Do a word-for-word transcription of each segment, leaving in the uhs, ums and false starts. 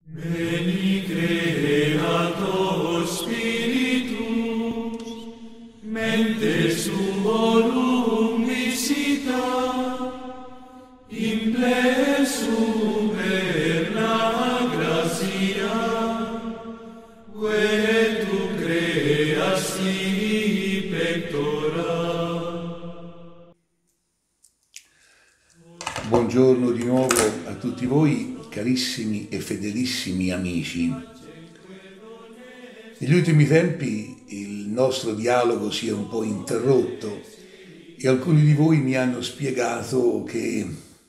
Veni Creator Spiritus, mente suorum visita, impressum per la grazia, que tu creasti pectora. Buongiorno di nuovo a tutti voi, carissimi e fedelissimi amici. Negli ultimi tempi il nostro dialogo si è un po' interrotto e alcuni di voi mi hanno spiegato che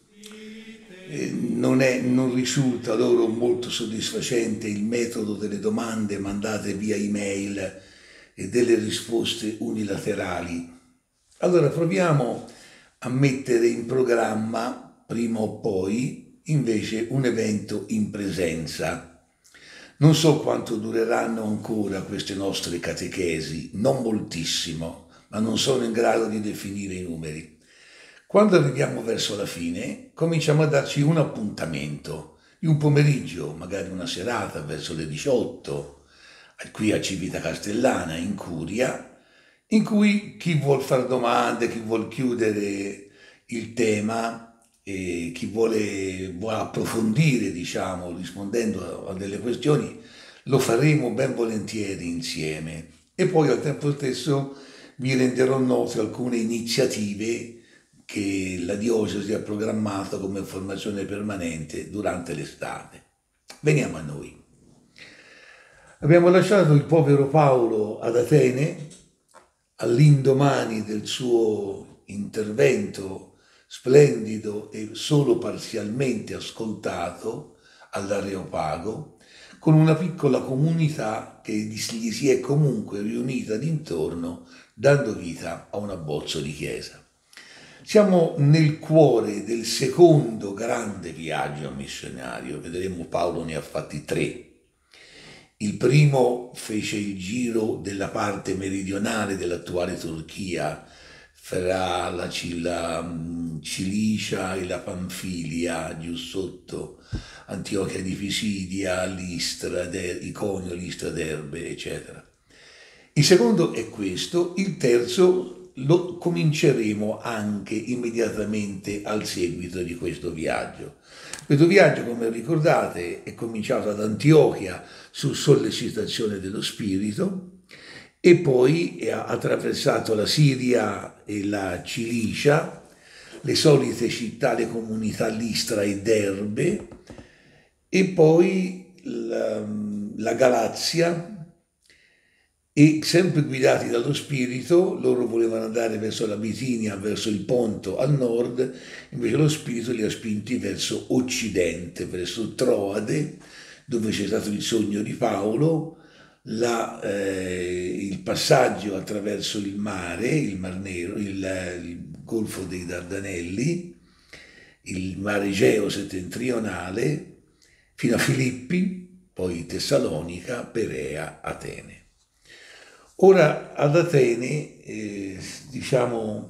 non, è, non risulta loro molto soddisfacente il metodo delle domande mandate via email e delle risposte unilaterali. Allora proviamo a mettere in programma, prima o poi, invece un evento in presenza. Non so quanto dureranno ancora queste nostre catechesi, non moltissimo, ma non sono in grado di definire i numeri. Quando arriviamo verso la fine, cominciamo a darci un appuntamento di un pomeriggio, magari una serata verso le diciotto, qui a Civita Castellana, in Curia, in cui chi vuol fare domande, chi vuol chiudere il tema, e chi vuole, vuole approfondire, diciamo, rispondendo a delle questioni, lo faremo ben volentieri insieme. E poi al tempo stesso vi renderò note alcune iniziative che la diocesi ha programmato come formazione permanente durante l'estate. Veniamo a noi. Abbiamo lasciato il povero Paolo ad Atene all'indomani del suo intervento splendido e solo parzialmente ascoltato all'Areopago, con una piccola comunità che gli si è comunque riunita d'intorno, dando vita a un abbozzo di chiesa. Siamo nel cuore del secondo grande viaggio missionario. Vedremo, Paolo ne ha fatti tre. Il primo fece il giro della parte meridionale dell'attuale Turchia, fra la, la Cilicia e la Panfilia, giù sotto Antiochia di Pisidia, Listra, Der, Iconio, Listra, Derbe, eccetera. Il secondo è questo, il terzo lo cominceremo anche immediatamente al seguito di questo viaggio. Questo viaggio, come ricordate, è cominciato ad Antiochia su sollecitazione dello Spirito, e poi ha attraversato la Siria e la Cilicia, le solite città, le comunità Listra e Derbe, e poi la, la Galazia, e sempre guidati dallo Spirito, loro volevano andare verso la Bitinia, verso il Ponto al nord, invece lo Spirito li ha spinti verso occidente, verso Troade, dove c'è stato il sogno di Paolo, La, eh, il passaggio attraverso il mare, il Mar Nero, il, il Golfo dei Dardanelli, il Mare Egeo settentrionale, fino a Filippi, poi Tessalonica, Perea, Atene. Ora ad Atene, eh, diciamo,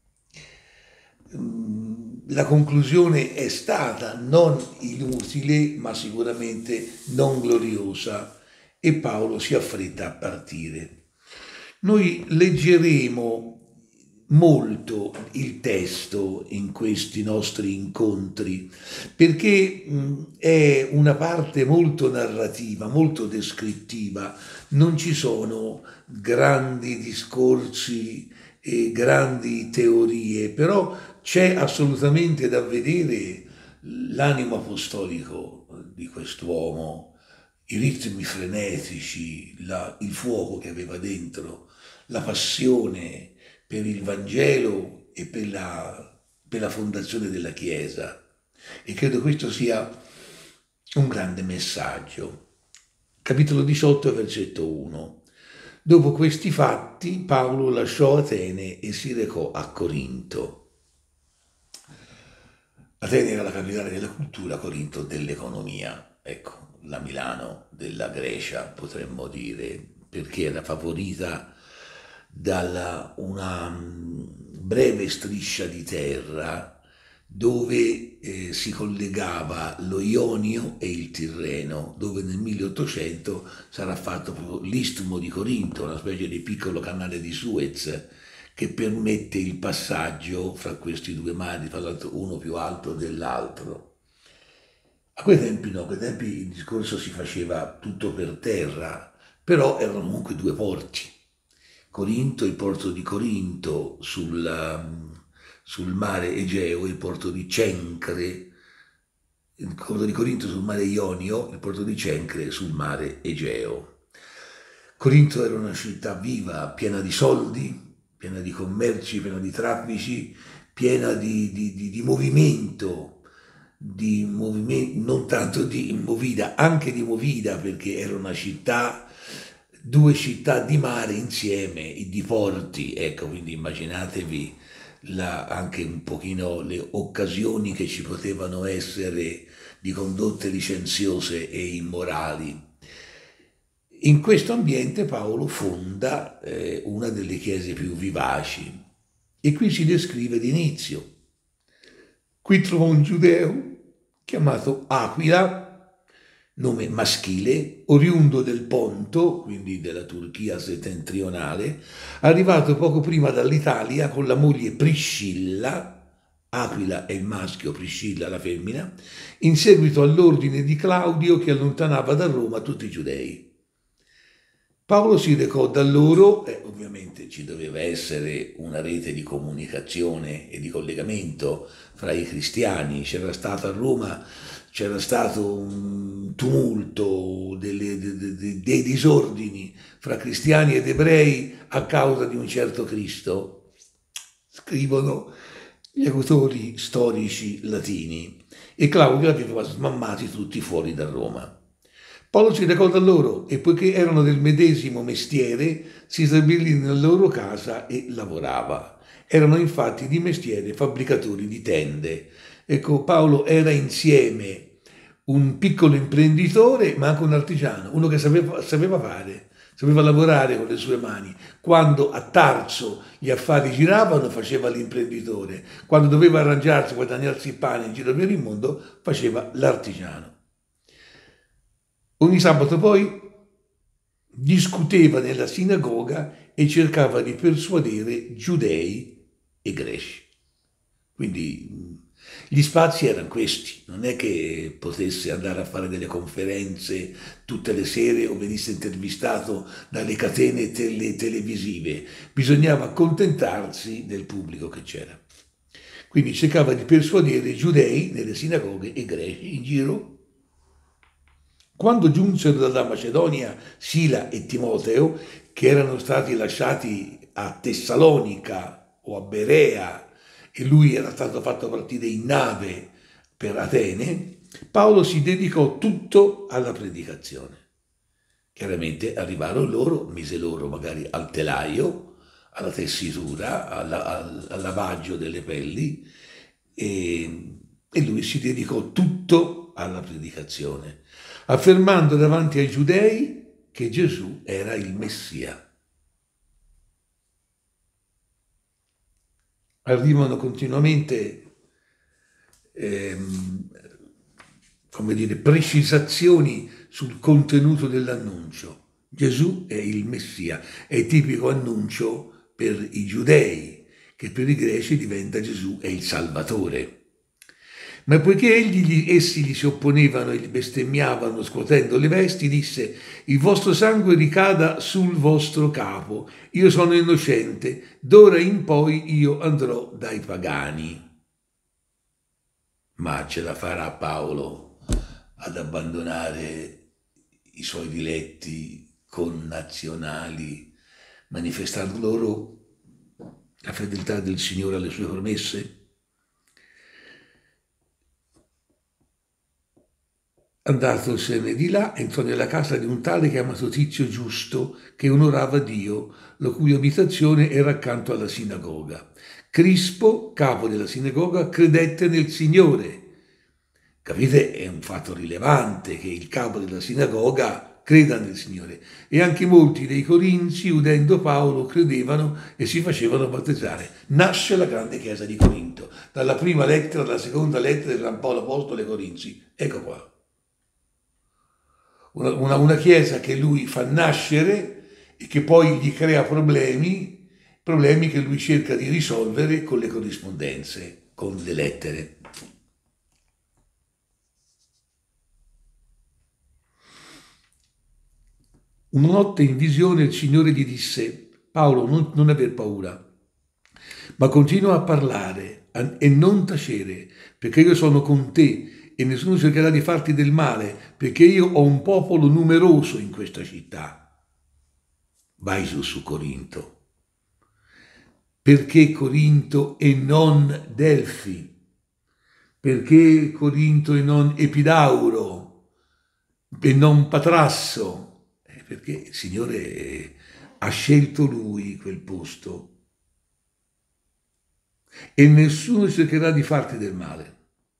la conclusione è stata non inutile, ma sicuramente non gloriosa, e Paolo si affretta a partire. Noi leggeremo molto il testo in questi nostri incontri, perché è una parte molto narrativa, molto descrittiva. Non ci sono grandi discorsi e grandi teorie, però c'è assolutamente da vedere l'animo apostolico di quest'uomo, i ritmi frenetici, la, il fuoco che aveva dentro, la passione per il Vangelo e per la, per la fondazione della Chiesa. E credo questo sia un grande messaggio. Capitolo diciotto, versetto uno. Dopo questi fatti, Paolo lasciò Atene e si recò a Corinto. Atene era la capitale della cultura, Corinto dell'economia. Ecco, la Milano della Grecia, potremmo dire, perché era favorita da una breve striscia di terra dove eh, si collegava lo Ionio e il Tirreno, dove nel milleottocento sarà fatto proprio l'Istmo di Corinto, una specie di piccolo canale di Suez che permette il passaggio fra questi due mari, tra l'altro uno più alto dell'altro. A quei tempi no, a quei tempi il discorso si faceva tutto per terra, però erano comunque due porti. Corinto, il porto di Corinto sul, sul mare Egeo, il porto di Cencre, il porto di Corinto sul mare Ionio, il porto di Cencre sul mare Egeo. Corinto era una città viva, piena di soldi, piena di commerci, piena di traffici, piena di, di, di, di movimento, di movimento, non tanto di movida, anche di movida, perché era una città, due città di mare insieme, di porti, ecco, quindi immaginatevi la, anche un pochino le occasioni che ci potevano essere di condotte licenziose e immorali. In questo ambiente Paolo fonda eh, una delle chiese più vivaci e qui si descrive l'inizio. Qui trovò un giudeo chiamato Aquila, nome maschile, oriundo del Ponto, quindi della Turchia settentrionale, arrivato poco prima dall'Italia con la moglie Priscilla, Aquila è il maschio, Priscilla la femmina, in seguito all'ordine di Claudio che allontanava da Roma tutti i giudei. Paolo si recò da loro, e ovviamente ci doveva essere una rete di comunicazione e di collegamento fra i cristiani, c'era stato a Roma, c'era stato un tumulto, delle, de, de, dei disordini fra cristiani ed ebrei a causa di un certo Cristo, scrivono gli autori storici latini, e Claudio aveva smammati tutti fuori da Roma. Paolo si recò da loro e poiché erano del medesimo mestiere si stabilì nella loro casa e lavorava. Erano infatti di mestiere fabbricatori di tende. Ecco, Paolo era insieme un piccolo imprenditore ma anche un artigiano, uno che sapeva, sapeva fare, sapeva lavorare con le sue mani. Quando a Tarso gli affari giravano faceva l'imprenditore, quando doveva arrangiarsi, guadagnarsi il pane in giro per il mondo faceva l'artigiano. Ogni sabato poi discuteva nella sinagoga e cercava di persuadere giudei e greci. Quindi gli spazi erano questi, non è che potesse andare a fare delle conferenze tutte le sere o venisse intervistato dalle catene tele televisive, bisognava accontentarsi del pubblico che c'era. Quindi cercava di persuadere giudei nelle sinagoghe e greci in giro. Quando giunsero dalla Macedonia Sila e Timoteo, che erano stati lasciati a Tessalonica o a Berea, e lui era stato fatto partire in nave per Atene, Paolo si dedicò tutto alla predicazione. Chiaramente arrivarono loro, mise loro magari al telaio, alla tessitura, alla, al, al lavaggio delle pelli, e, e lui si dedicò tutto alla predicazione, affermando davanti ai giudei che Gesù era il Messia. Arrivano continuamente ehm, come dire, precisazioni sul contenuto dell'annuncio. Gesù è il Messia, è il tipico annuncio per i giudei, che per i greci diventa Gesù è il Salvatore. Ma poiché egli, essi gli si opponevano e gli bestemmiavano scuotendo le vesti, disse: il vostro sangue ricada sul vostro capo, io sono innocente, d'ora in poi io andrò dai pagani. Ma ce la farà Paolo ad abbandonare i suoi diletti connazionali, manifestando loro la fedeltà del Signore alle sue promesse? Andatosene di là, entrò nella casa di un tale chiamato Tizio Giusto, che onorava Dio, la cui abitazione era accanto alla sinagoga. Crispo, capo della sinagoga, credette nel Signore. Capite? È un fatto rilevante che il capo della sinagoga creda nel Signore. E anche molti dei corinzi, udendo Paolo, credevano e si facevano battezzare. Nasce la grande chiesa di Corinto. Corinto, dalla prima lettera alla seconda lettera di San Paolo Apostolo ai Corinzi. Ecco qua. Una, una, una chiesa che lui fa nascere e che poi gli crea problemi, problemi che lui cerca di risolvere con le corrispondenze, con le lettere. Una notte in visione il Signore gli disse: Paolo, non, non aver paura, ma continua a parlare e non tacere, perché io sono con te e nessuno cercherà di farti del male, perché io ho un popolo numeroso in questa città. Vai su su Corinto. Perché Corinto e non Delfi? Perché Corinto e non Epidauro e non Patrasso? Perché il Signore ha scelto lui quel posto e nessuno cercherà di farti del male.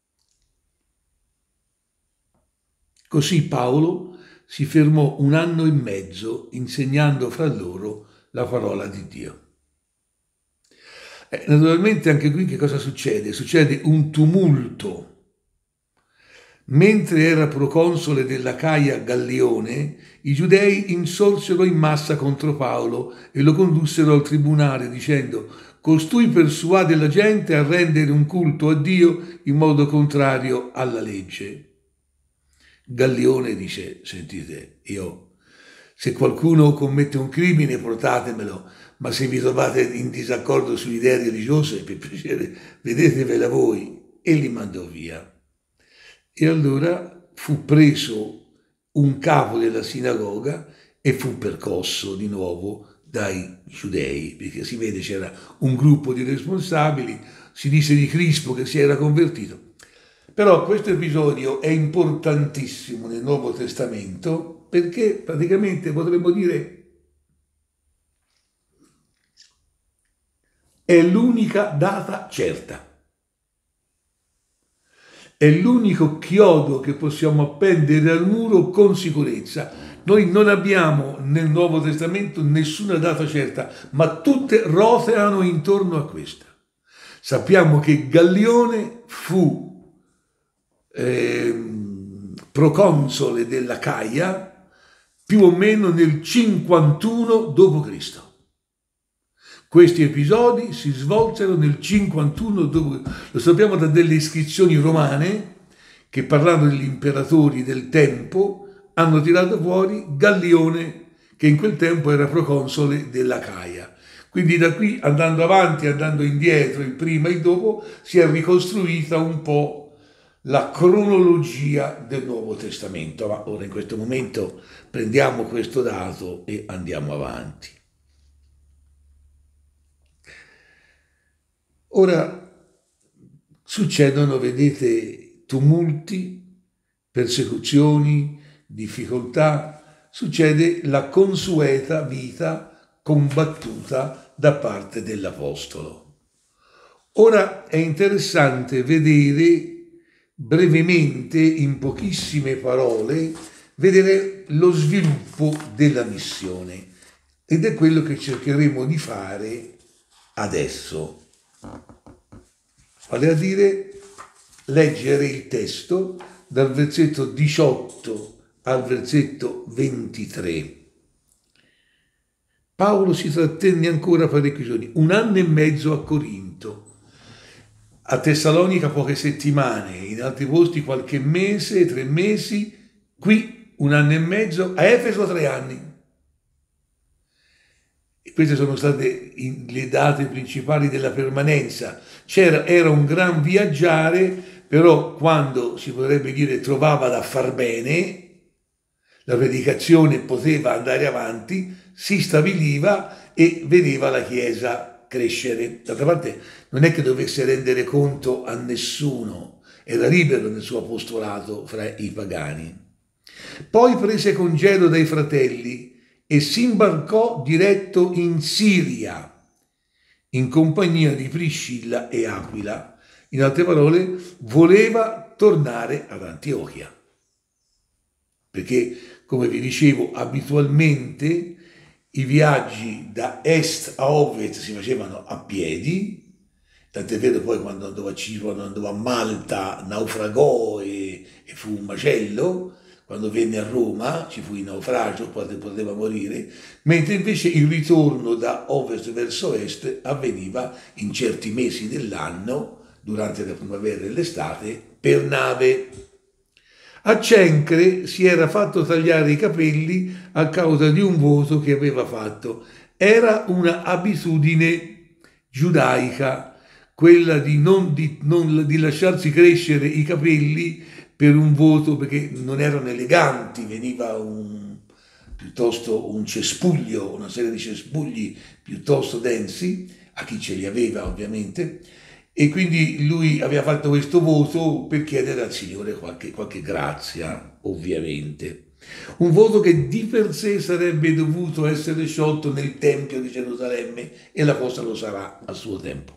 Così Paolo si fermò un anno e mezzo insegnando fra loro la parola di Dio. Eh, naturalmente anche qui che cosa succede? Succede un tumulto. Mentre era proconsole dell'Acaia Gallione, i giudei insorsero in massa contro Paolo e lo condussero al tribunale dicendo: costui persuade la gente a rendere un culto a Dio in modo contrario alla legge. Gallione dice: sentite, io, se qualcuno commette un crimine portatemelo, ma se vi trovate in disaccordo su idee religiose, per piacere, vedetevela voi. E li mandò via. E allora fu preso un capo della sinagoga e fu percosso di nuovo dai giudei, perché si vede c'era un gruppo di responsabili, si dice di Crispo che si era convertito. Però questo episodio è importantissimo nel Nuovo Testamento perché praticamente potremmo dire è l'unica data certa. È l'unico chiodo che possiamo appendere al muro con sicurezza. Noi non abbiamo nel Nuovo Testamento nessuna data certa, ma tutte roteano intorno a questa. Sappiamo che Gallione fu eh, proconsole dell'Acaia più o meno nel cinquantuno dopo Cristo. Questi episodi si svolsero nel cinquantuno dopo, lo sappiamo da delle iscrizioni romane che, parlando degli imperatori del tempo, hanno tirato fuori Gallione, che in quel tempo era proconsole dell'Acaia. Quindi da qui, andando avanti, andando indietro, il prima e il dopo, si è ricostruita un po' la cronologia del Nuovo Testamento. Ma ora in questo momento prendiamo questo dato e andiamo avanti. Ora succedono, vedete, tumulti, persecuzioni, difficoltà, succede la consueta vita combattuta da parte dell'Apostolo. Ora è interessante vedere brevemente, in pochissime parole, vedere lo sviluppo della missione ed è quello che cercheremo di fare adesso. Vale a dire leggere il testo dal versetto diciotto al versetto ventitré. Paolo si trattenne ancora parecchi giorni, un anno e mezzo a Corinto, a Tessalonica poche settimane, in altri posti qualche mese, tre mesi, qui un anno e mezzo, a Efeso tre anni. E queste sono state le date principali della permanenza. C'era, era un gran viaggiare, però quando si potrebbe dire trovava da far bene, la predicazione poteva andare avanti, si stabiliva e vedeva la Chiesa crescere. D'altra parte non è che dovesse rendere conto a nessuno, era libero nel suo apostolato fra i pagani. Poi prese congedo dai fratelli e si imbarcò diretto in Siria, in compagnia di Priscilla e Aquila. In altre parole, voleva tornare ad Antiochia. Perché, come vi dicevo, abitualmente i viaggi da est a ovest si facevano a piedi Tant'è vero poi quando andò a Cipro, quando andò a Malta, naufragò e, e fu un macello. Quando venne a Roma ci fu il naufragio, poi poteva morire, mentre invece il ritorno da ovest verso est avveniva in certi mesi dell'anno, durante la primavera e l'estate, per nave. A Cencre si era fatto tagliare i capelli a causa di un voto che aveva fatto. Era una abitudine giudaica, quella di, non, di, non, di lasciarsi crescere i capelli per un voto, perché non erano eleganti, veniva un, piuttosto un cespuglio, una serie di cespugli piuttosto densi, a chi ce li aveva ovviamente, e quindi lui aveva fatto questo voto per chiedere al Signore qualche, qualche grazia, ovviamente. Un voto che di per sé sarebbe dovuto essere sciolto nel Tempio di Gerusalemme, e la cosa lo sarà a suo tempo.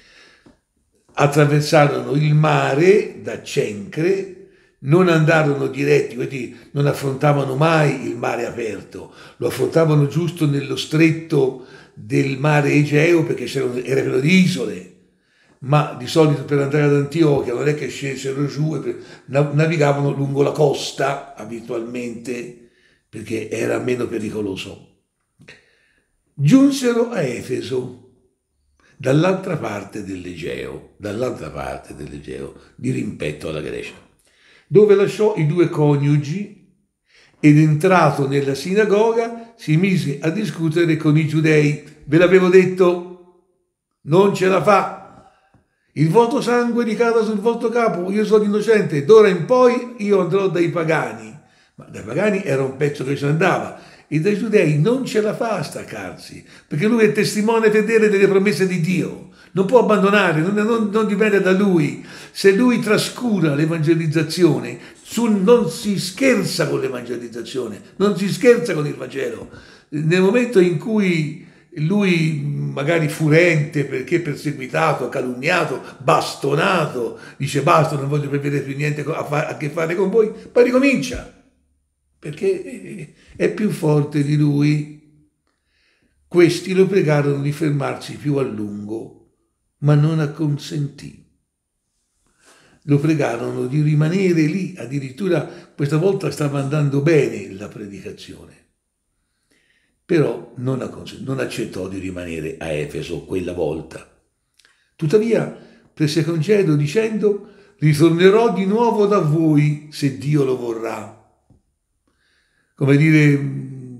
Attraversarono il mare da Cencre, non andarono diretti, quindi non affrontavano mai il mare aperto, lo affrontavano giusto nello stretto del mare Egeo, perché era pieno di isole, ma di solito per andare ad Antiochia non è che scesero giù, e navigavano lungo la costa abitualmente, perché era meno pericoloso. Giunsero a Efeso, dall'altra parte dell'Egeo, dall'altra parte dell'Egeo, di rimpetto alla Grecia, dove lasciò i due coniugi ed, entrato nella sinagoga, si mise a discutere con i giudei. Ve l'avevo detto, non ce la fa, il voto sangue ricada sul vostro capo, io sono innocente, d'ora in poi io andrò dai pagani. Ma dai pagani era un pezzo che ci andava, e dai giudei non ce la fa a staccarsi, perché lui è testimone fedele delle promesse di Dio, non può abbandonare, non, non, non dipende da lui. Se lui trascura l'evangelizzazione, sul, non si scherza con l'evangelizzazione, non si scherza con il Vangelo. Nel momento in cui lui, magari furente perché perseguitato, calunniato, bastonato, dice basta, non voglio avere più niente a, fa- a che fare con voi, poi ricomincia, perché è più forte di lui. Questi lo pregarono di fermarsi più a lungo, ma non acconsentì. Lo pregarono di rimanere lì, addirittura questa volta stava andando bene la predicazione, però non, non accettò di rimanere a Efeso quella volta. Tuttavia prese congedo dicendo: ritornerò di nuovo da voi se Dio lo vorrà. Come dire,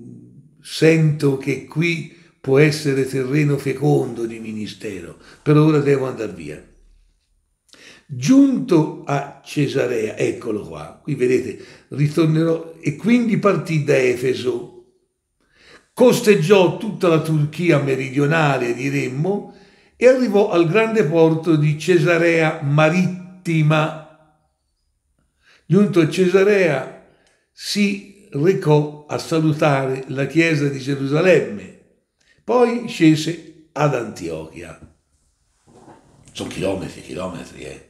sento che qui può essere terreno fecondo di ministero, per ora devo andare via. Giunto a Cesarea, eccolo qua, qui vedete, ritornerò, e quindi partì da Efeso, costeggiò tutta la Turchia meridionale, diremmo, e arrivò al grande porto di Cesarea Marittima. Giunto a Cesarea si recò a salutare la chiesa di Gerusalemme, poi scese ad Antiochia. Sono chilometri e chilometri, eh.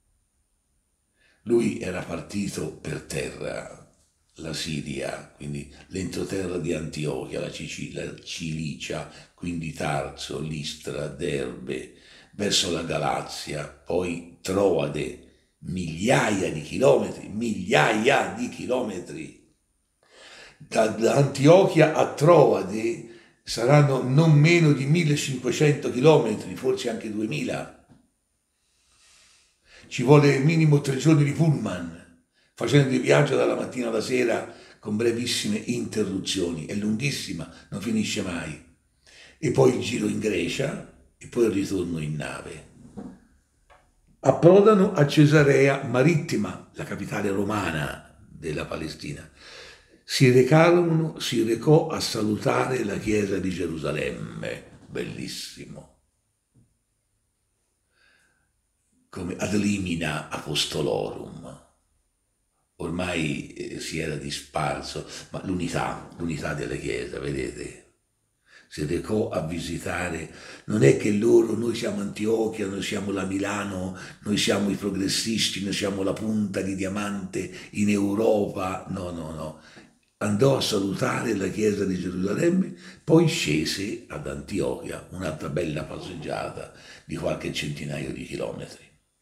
Lui era partito per terra, la Siria, quindi l'entroterra di Antiochia, la Sicilia, la Cilicia, quindi Tarso, Listra, Derbe, verso la Galazia, poi Troade, migliaia di chilometri, migliaia di chilometri. Da, da Antiochia a Troade saranno non meno di millecinquecento chilometri, forse anche duemila. Ci vuole minimo tre giorni di pullman, facendo il viaggio dalla mattina alla sera con brevissime interruzioni. È lunghissima, non finisce mai. E poi il giro in Grecia e poi il ritorno in nave. Approdano a Cesarea Marittima, la capitale romana della Palestina. Si recarono, si recò a salutare la chiesa di Gerusalemme, bellissimo. Come ad limina apostolorum, ormai eh, si era disparso, ma l'unità, l'unità della Chiesa, vedete, si recò a visitare, non è che loro, noi siamo Antiochia, noi siamo la Milano, noi siamo i progressisti, noi siamo la punta di diamante in Europa, no, no, no, andò a salutare la chiesa di Gerusalemme, poi scese ad Antiochia, un'altra bella passeggiata di qualche centinaio di chilometri.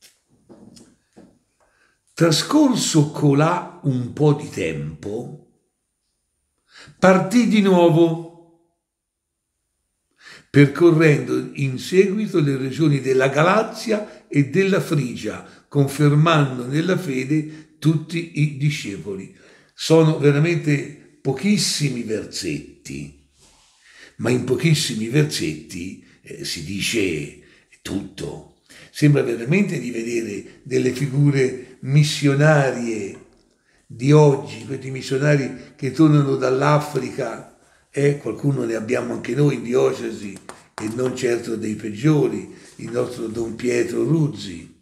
Trascorso colà un po' di tempo, partì di nuovo, percorrendo in seguito le regioni della Galazia e della Frigia, confermando nella fede tutti i discepoli. Sono veramente pochissimi versetti, ma in pochissimi versetti eh, si dice tutto. Sembra veramente di vedere delle figure missionarie di oggi, questi missionari che tornano dall'Africa. Eh, qualcuno ne abbiamo anche noi in diocesi, e non certo dei peggiori, il nostro Don Pietro Ruzzi.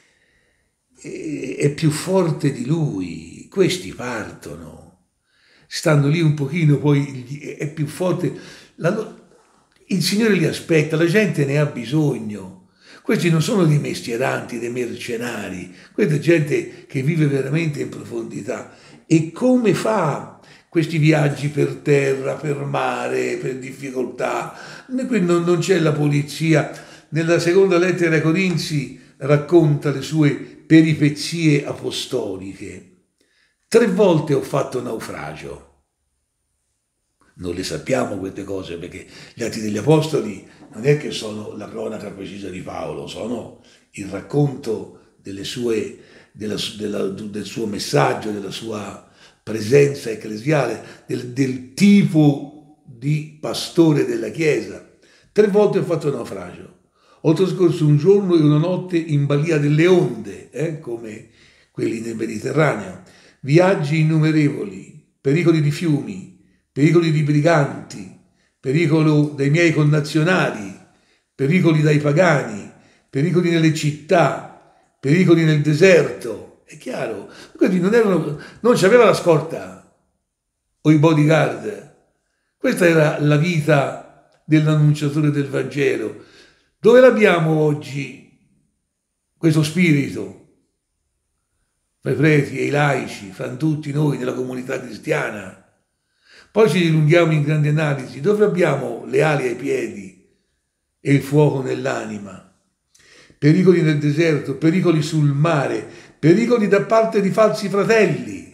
E, è più forte di lui, questi partono, stanno lì un pochino, poi è più forte. La, il Signore li aspetta, la gente ne ha bisogno. Questi non sono dei mestieranti, dei mercenari, questa è gente che vive veramente in profondità. E come fa questi viaggi per terra, per mare, per difficoltà? Non c'è la polizia. Nella seconda lettera ai Corinzi racconta le sue peripezie apostoliche. Tre volte ho fatto naufragio. Non le sappiamo queste cose, perché gli Atti degli Apostoli non è che sono la cronaca precisa di Paolo, sono il racconto delle sue, della, della, del suo messaggio, della sua presenza ecclesiale, del, del tipo di pastore della Chiesa. Tre volte ho fatto naufragio. Ho trascorso un giorno e una notte in balia delle onde, eh, come quelli nel Mediterraneo. Viaggi innumerevoli, pericoli di fiumi, pericoli di briganti, pericolo dai miei connazionali, pericoli dai pagani, pericoli nelle città, pericoli nel deserto. È chiaro, quindi non, erano, non c'aveva la scorta o i bodyguard. Questa era la vita dell'annunciatore del Vangelo. Dove l'abbiamo oggi questo spirito? Fra i preti e i laici, fra tutti noi nella comunità cristiana. Poi ci dilunghiamo in grandi analisi. Dove abbiamo le ali ai piedi e il fuoco nell'anima? Pericoli nel deserto, pericoli sul mare, pericoli da parte di falsi fratelli,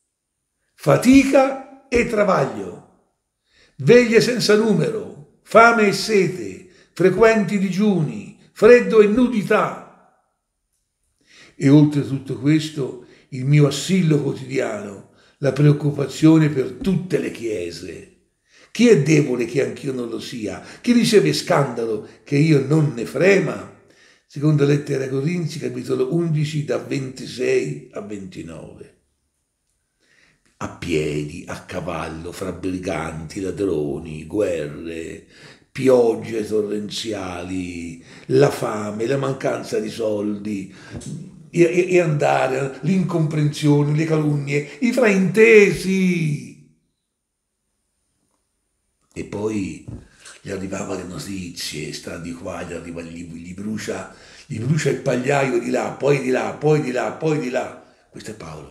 fatica e travaglio, veglie senza numero, fame e sete, frequenti digiuni, freddo e nudità. E oltre tutto questo il mio assillo quotidiano, la preoccupazione per tutte le chiese. Chi è debole che anch'io non lo sia? Chi riceve scandalo che io non ne frema? Seconda lettera ai Corinzi, capitolo undici, da ventisei a ventinove. A piedi, a cavallo, fra briganti, ladroni, guerre, piogge torrenziali, la fame, la mancanza di soldi, e, e andare, l'incomprensione, le calunnie, i fraintesi. E poi gli arrivava le notizie, sta di qua, gli arriva, gli, gli, brucia, gli brucia il pagliaio di là, poi di là, poi di là, poi di là. Questo è Paolo.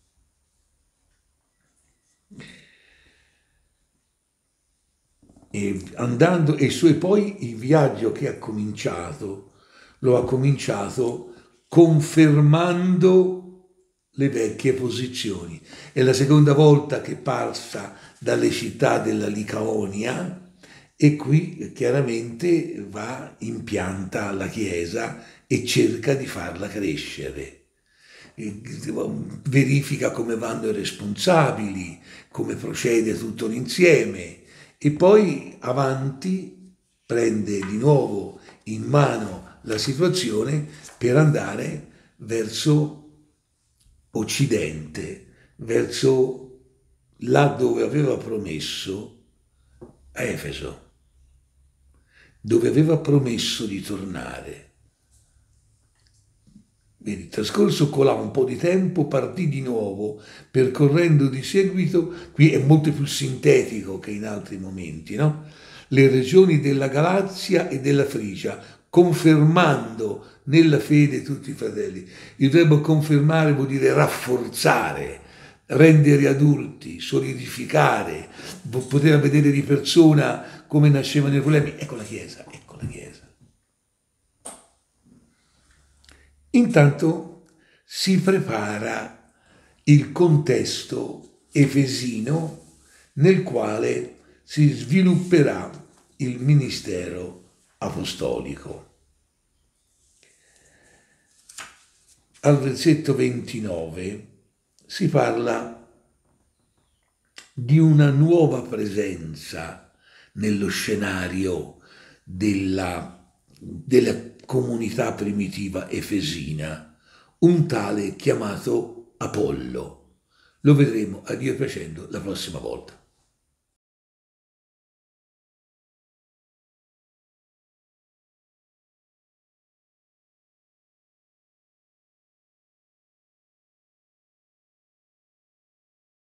E andando, e su, e poi il viaggio che ha cominciato, lo ha cominciato confermando le vecchie posizioni. È la seconda volta che passa dalle città della Licaonia, e qui chiaramente va, impianta la Chiesa e cerca di farla crescere. Verifica come vanno i responsabili, come procede tutto l'insieme, e poi avanti prende di nuovo in mano la situazione per andare verso Occidente, verso là dove aveva promesso, a Efeso, dove aveva promesso di tornare. Vedi, trascorso colà un po' di tempo, partì di nuovo, percorrendo di seguito, qui è molto più sintetico che in altri momenti, no? Le regioni della Galazia e della Frigia, confermando nella fede tutti i fratelli. Il verbo confermare vuol dire rafforzare, rendere adulti, solidificare, poteva vedere di persona come nascevano i problemi. Ecco la Chiesa, ecco la Chiesa. Intanto si prepara il contesto efesino nel quale si svilupperà il ministero apostolico. Al versetto ventinove si parla di una nuova presenza nello scenario della, della comunità primitiva efesina, un tale chiamato Apollo. Lo vedremo a Dio piacendo la prossima volta.